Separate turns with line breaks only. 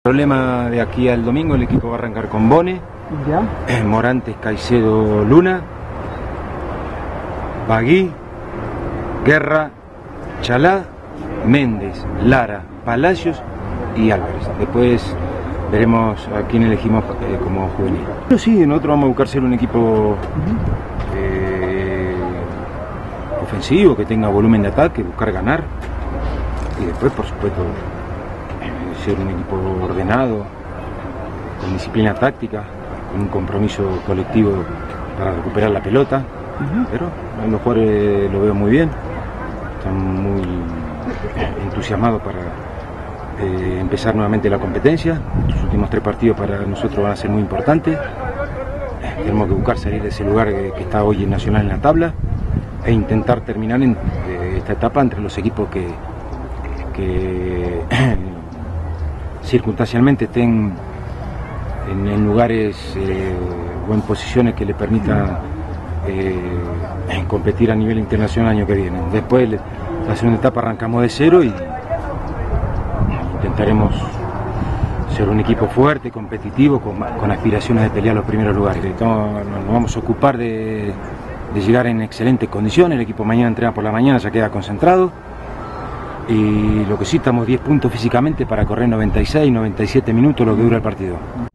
problema de aquí al domingo, el equipo va a arrancar con Bone,
¿Ya?
Morantes, Caicedo, Luna, Bagui, Guerra, Chalá, Méndez, Lara, Palacios y Álvarez. Después veremos a quién elegimos como juvenil. Pero sí, nosotros vamos a buscar ser un equipo ofensivo, que tenga volumen de ataque, buscar ganar. Y después, por supuesto, ser un equipo ordenado, con disciplina táctica, con un compromiso colectivo para recuperar la pelota. Pero a los jugadores lo veo muy bien, están muy entusiasmados para empezar nuevamente la competencia. Los últimos 3 partidos para nosotros van a ser muy importantes. Tenemos que buscar salir de ese lugar que está hoy en Nacional en la tabla e intentar terminar en esta etapa entre los equipos que circunstancialmente estén en lugares o en posiciones que le permitan competir a nivel internacional el año que viene. Después, la segunda etapa arrancamos de cero y intentaremos ser un equipo fuerte, competitivo, con aspiraciones de pelear los primeros lugares. Nos vamos a ocupar de llegar en excelentes condiciones. El equipo mañana entrena por la mañana, ya queda concentrado. Y lo que sí, estamos 10 puntos físicamente para correr 96, 97 minutos lo que dura el partido.